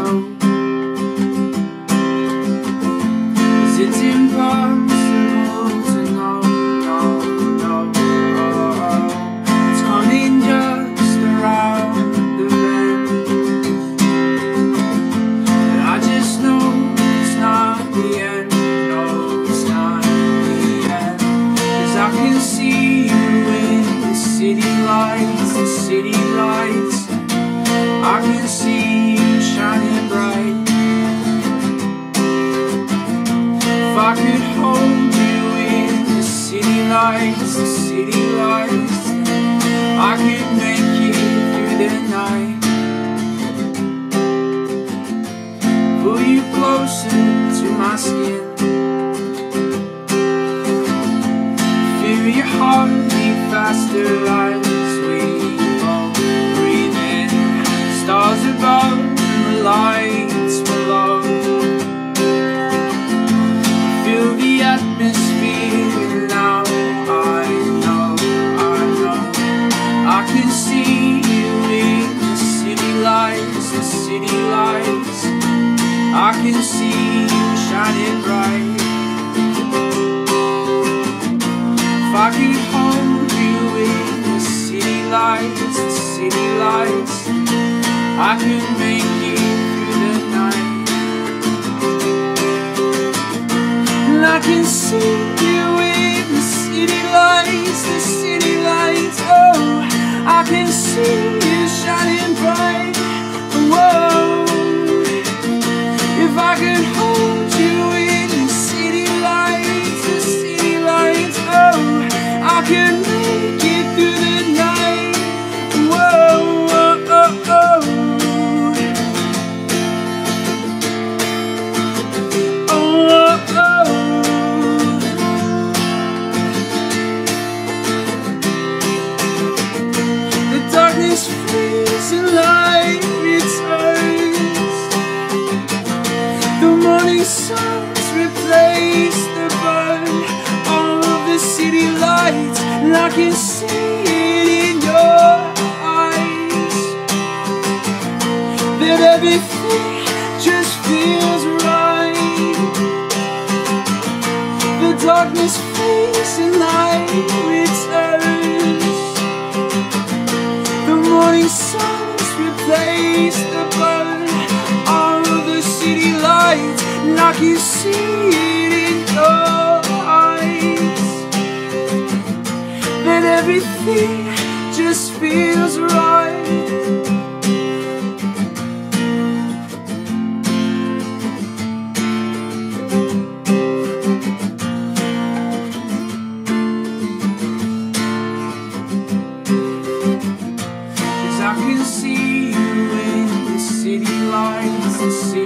know, 'cause it's impossible to know, no, no, it's coming just around the bend. But I just know it's not the end, no, it's not the end, 'cause I can see you in the city lights, the city lights. I can see you shining bright. If I could hold you in the city lights, the city lights, I could make it through the night. Pull you closer to my skin, feel your heartbeat faster as we both breathe in. Stars above and the lights below, feel the atmosphere now. I know, I can see you in the city lights, the city lights. I can see you shining bright. If I could hold you in the city lights, the city lights, I could make it through the night. And I can see you in the city lights, the city lights. Oh, I can see you shining bright. Whoa, if I could hold you in the city lights, the city lights. Oh, I could make it through the night. Whoa, oh, oh, oh. Darkness flees and light returns. The morning suns replace the burn of the city lights, and I can see it in your eyes, that everything just feels right. The darkness flees and light returns. Morning suns replace the burn of the city lights, and I can see it in your eyes, that everything just feels right. I can see you in the city lights, the city